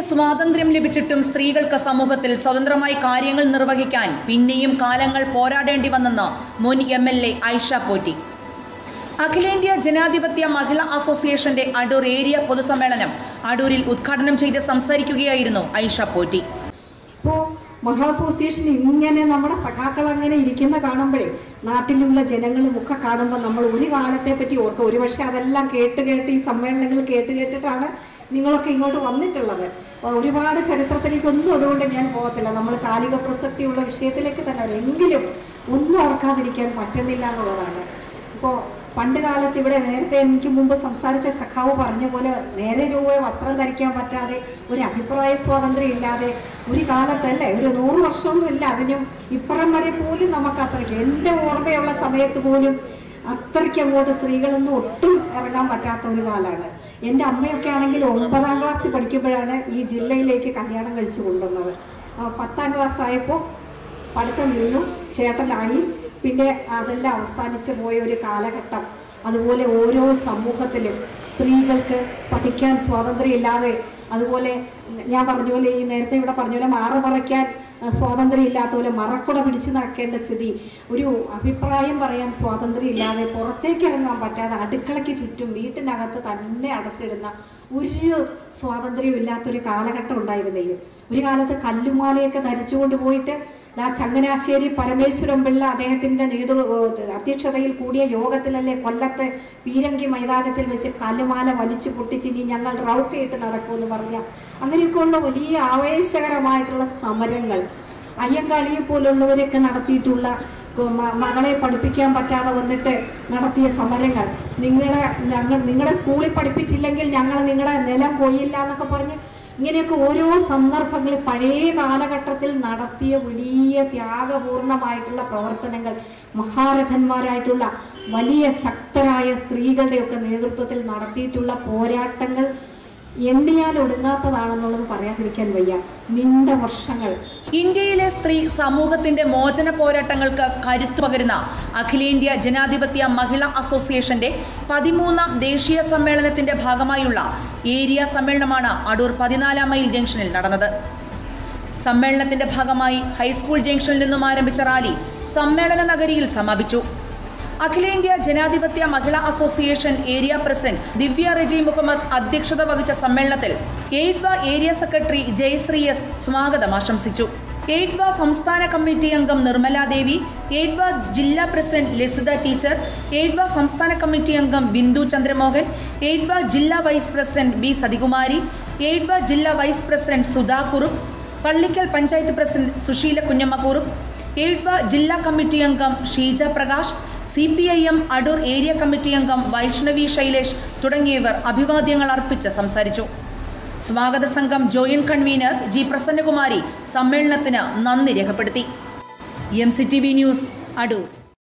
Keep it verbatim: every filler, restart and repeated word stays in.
സ്വാതന്ത്ര്യം ലഭിച്ചിട്ടും സ്ത്രീകൾക്ക് സമൂഹത്തിൽ സ്വതന്ത്രമായി കാര്യങ്ങൾ നിർവഹിക്കാൻ പിന്നെയും കാലങ്ങൾ പോരാടേണ്ടി വന്നെന്ന് മുൻ M L A Aisha Potty. അഖിലേന്ത്യാ ജനാധിപത്യ മഹിളാ അസോസിയേഷന്റെ അടൂർ ഏരിയ പൊതുസമ്മേളനം അടൂരിൽ ഉദ്ഘാടനം ചെയ്ത് സംസാരിക്കുകയായിരുന്നു ഐഷ പോറ്റി. ഇപ്പോൾ മഹിളാ അസോസിയേഷൻ ഇങ്ങനെ നമ്മുടെ സഖാക്കൾ അങ്ങനെ ഇരിക്കുന്ന കാണുമ്പോഴേ നാട്ടിലുള്ള ജനങ്ങളും ഒക്കെ കാണുമ്പോൾ നമ്മൾ ഒരു കാലത്തെ പറ്റി ഓർക്കും. ഒരുപക്ഷെ അതെല്ലാം കേട്ട് കേട്ട് ഈ സമ്മേളനങ്ങൾ കേട്ട് കേട്ടിട്ടാണ് നിങ്ങളൊക്കെ ഇങ്ങോട്ട് വന്നിട്ടുള്ളത്. ഒരുപാട് ചരിത്രത്തിലേക്കൊന്നും അതുകൊണ്ട് ഞാൻ പോകത്തില്ല. നമ്മൾ കാലിക പ്രസക്തിയുള്ള വിഷയത്തിലേക്ക് തന്നെ എങ്കിലും ഒന്നും ഓർക്കാതിരിക്കാൻ പറ്റുന്നില്ല എന്നുള്ളതാണ്. ഇപ്പോൾ പണ്ട് കാലത്ത് ഇവിടെ നേരത്തെ എനിക്ക് മുമ്പ് സംസാരിച്ച സഖാവ് പറഞ്ഞ പോലെ നേരെ ചൊവ്വേ വസ്ത്രം ധരിക്കാൻ പറ്റാതെ ഒരു അഭിപ്രായ സ്വാതന്ത്ര്യം ഇല്ലാതെ ഒരു കാലത്തല്ലേ ഒരു നൂറ് വർഷമൊന്നും ഇല്ല, അതിനും ഇപ്പുറം വരെ പോലും നമുക്ക് അത്രയ്ക്ക് എൻ്റെ ഓർമ്മയുള്ള സമയത്ത് പോലും അത്രയ്ക്ക് അങ്ങോട്ട് സ്ത്രീകളൊന്നും ഒട്ടും ഇറങ്ങാൻ പറ്റാത്ത ഒരു കാലമാണ്. എൻ്റെ അമ്മയൊക്കെ ആണെങ്കിൽ ഒമ്പതാം ക്ലാസ്സിൽ പഠിക്കുമ്പോഴാണ് ഈ ജില്ലയിലേക്ക് കല്യാണം കഴിച്ചു കൊണ്ടുവന്നത്. പത്താം ക്ലാസ് ആയപ്പോൾ പഠിത്തം നിന്നു, ചേട്ടനായി, പിന്നെ അതെല്ലാം അവസാനിച്ചു പോയ ഒരു കാലഘട്ടം. അതുപോലെ ഓരോ സമൂഹത്തിലും സ്ത്രീകൾക്ക് പഠിക്കാൻ സ്വാതന്ത്ര്യം ഇല്ലാതെ, അതുപോലെ ഞാൻ പറഞ്ഞ പോലെ ഈ നേരത്തെ ഇവിടെ പറഞ്ഞ പോലെ മാറു മറയ്ക്കാൻ സ്വാതന്ത്ര്യം ഇല്ലാത്ത പോലെ മറക്കുട പിടിച്ചു നടക്കേണ്ട സ്ഥിതി, ഒരു അഭിപ്രായം പറയാൻ സ്വാതന്ത്ര്യം ഇല്ലാതെ, പുറത്തേക്ക് ഇറങ്ങാൻ പറ്റാതെ, അടുക്കളയ്ക്ക് ചുറ്റും വീട്ടിനകത്ത് തന്നെ അടച്ചിടുന്ന ഒരു സ്വാതന്ത്ര്യവും ഇല്ലാത്തൊരു കാലഘട്ടം ഉണ്ടായിരുന്നില്ല. ഒരു കാലത്ത് കല്ലുമാലയൊക്കെ ധരിച്ചുകൊണ്ട് പോയിട്ട് ആ ചങ്ങനാശ്ശേരി പരമേശ്വരൻ പിള്ള അദ്ദേഹത്തിൻ്റെ നേതൃ അധ്യക്ഷതയിൽ കൂടിയ യോഗത്തിലല്ലേ കൊല്ലത്തെ പീരങ്കി മൈതാനത്തിൽ വെച്ച് കല്ലുമാല വലിച്ചു പൊട്ടിച്ചിനി ഞങ്ങൾ റൗട്ടിയിട്ട് നടക്കുമെന്ന് പറഞ്ഞ അങ്ങനെയൊക്കെയുള്ള വലിയ ആവേശകരമായിട്ടുള്ള സമരങ്ങൾ, അയ്യങ്കാളിയെ പോലുള്ളവരൊക്കെ നടത്തിയിട്ടുള്ള മകളെ പഠിപ്പിക്കാൻ പറ്റാതെ വന്നിട്ട് നടത്തിയ സമരങ്ങൾ, നിങ്ങളെ ഞങ്ങൾ നിങ്ങളുടെ സ്കൂളിൽ പഠിപ്പിച്ചില്ലെങ്കിൽ ഞങ്ങൾ നിങ്ങളുടെ നിലം പോയില്ല എന്നൊക്കെ പറഞ്ഞ് ഇങ്ങനെയൊക്കെ ഓരോ സന്ദർഭങ്ങളിൽ പഴയ കാലഘട്ടത്തിൽ നടത്തിയ വലിയ ത്യാഗപൂർണമായിട്ടുള്ള പ്രവർത്തനങ്ങൾ, മഹാരഥന്മാരായിട്ടുള്ള വലിയ ശക്തരായ സ്ത്രീകളുടെയൊക്കെ നേതൃത്വത്തിൽ നടത്തിയിട്ടുള്ള പോരാട്ടങ്ങൾ എണ്ണിയാൽ ഒടുങ്ങാത്തതാണെന്നുള്ളത് പറയാതിരിക്കാൻ വയ്യ. നീണ്ട വർഷങ്ങൾ ഇന്ത്യയിലെ സ്ത്രീ സമൂഹത്തിന്റെ മോചന പോരാട്ടങ്ങൾക്ക് കരുത്തു പകരുന്ന അഖിലേന്ത്യാ ജനാധിപത്യ മഹിളാ അസോസിയേഷന്റെ പതിമൂന്നാം ദേശീയ സമ്മേളനത്തിന്റെ ഭാഗമായുള്ള ഏരിയ സമ്മേളനമാണ് അടൂർ പതിനാലാം മൈൽ ജംഗ്ഷനിൽ നടന്നത്. സമ്മേളനത്തിന്റെ ഭാഗമായി ഹൈസ്കൂൾ ജംഗ്ഷനിൽ നിന്നും ആരംഭിച്ച റാലി സമ്മേളന നഗരിയിൽ സമാപിച്ചു. അഖിലേന്ത്യാ ജനാധിപത്യ മഹിളാ association area president Divya Reji Muhammad അധ്യക്ഷത വഹിച്ച സമ്മേളനത്തിൽ എയ്ഡ്വ ഏരിയ സെക്രട്ടറി ജയശ്രീ എസ് സ്വാഗതം ആശംസിച്ചു. എയ്ഡ്വ സംസ്ഥാന കമ്മിറ്റി അംഗം നിർമ്മല ദേവി, എയ്ഡ്വ ജില്ലാ പ്രസിഡന്റ് ലസിത ടീച്ചർ, എയ്ഡ്വ സംസ്ഥാന കമ്മിറ്റി അംഗം ബിന്ദു ചന്ദ്രമോഹൻ, എയ്ഡ്വ ജില്ലാ വൈസ് പ്രസിഡന്റ് ബി സതികുമാരി, എയ്ഡ്വ ജില്ലാ vice president Sudha Kurup, Pallickal panchayat president Susheela Kunjamma Kurup, എയ്ഡ്വ ജില്ലാ കമ്മിറ്റി അംഗം Sheeja Prakash, C P I M Adoor area committee അംഗം വൈഷ്ണവി ശൈലേഷ് തുടങ്ങിയവർ അഭിവാദ്യങ്ങൾ അർപ്പിച്ച് സംസാരിച്ചു. സ്വാഗത സംഘം ജോയിന്റ് കൺവീനർ ജി പ്രസന്നകുമാരി സമ്മേളനത്തിന് നന്ദി രേഖപ്പെടുത്തി. M C T V news Adoor.